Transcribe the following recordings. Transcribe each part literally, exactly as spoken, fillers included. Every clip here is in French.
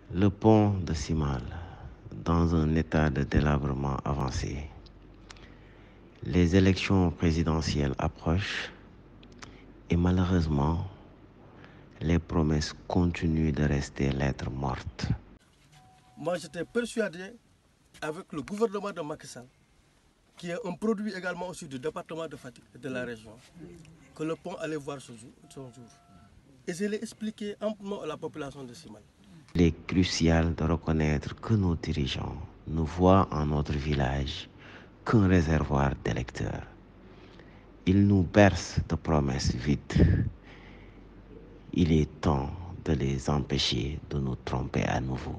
Le pont de Simal, dans un état de délabrement avancé. Les élections présidentielles approchent et malheureusement, les promesses continuent de rester lettres mortes. Moi, j'étais persuadé, avec le gouvernement de Macky Sall, qui est un produit également aussi du département de Fatick et de la région, que le pont allait voir son jour. Son jour. Et je l'ai expliqué amplement à la population de Simal. Il est crucial de reconnaître que nos dirigeants ne voient en notre village qu'un réservoir d'électeurs. Ils nous bercent de promesses vides. Il est temps de les empêcher de nous tromper à nouveau.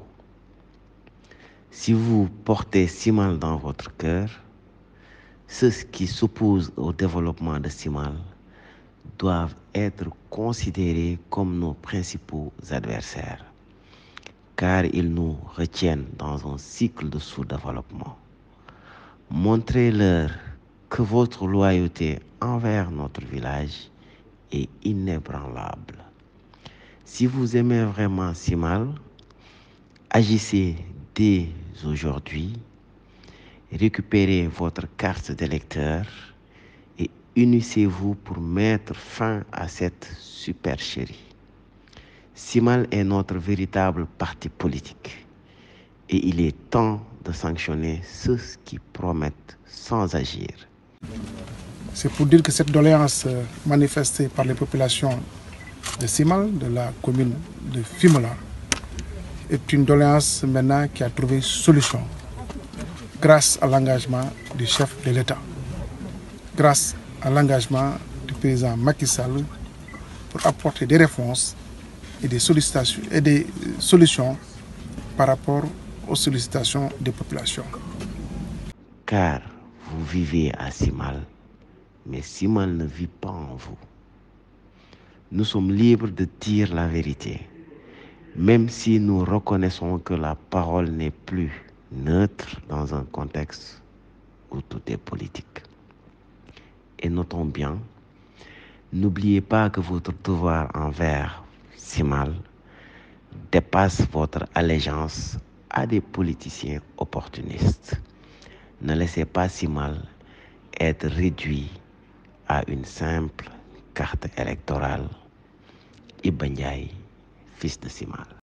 Si vous portez Simal dans votre cœur, ceux qui s'opposent au développement de Simal doivent être considérés comme nos principaux adversaires, car ils nous retiennent dans un cycle de sous-développement. Montrez-leur que votre loyauté envers notre village est inébranlable. Si vous aimez vraiment Simal, agissez dès aujourd'hui, récupérez votre carte d'électeur et unissez-vous pour mettre fin à cette supercherie. Simal est notre véritable parti politique et il est temps de sanctionner ceux qui promettent sans agir. C'est pour dire que cette doléance manifestée par les populations de Simal, de la commune de Fimela, est une doléance maintenant qui a trouvé solution grâce à l'engagement du chef de l'État, grâce à l'engagement du président Macky Sall pour apporter des réponses et des sollicitations et des solutions par rapport aux sollicitations des populations. Car vous vivez à Simal, mais Simal ne vit pas en vous. Nous sommes libres de dire la vérité, même si nous reconnaissons que la parole n'est plus neutre dans un contexte où tout est politique. Et notons bien, n'oubliez pas que votre devoir envers Simal dépasse votre allégeance à des politiciens opportunistes. Ne laissez pas Simal être réduit à une simple carte électorale. Iba Ndiaye, fils de Simal.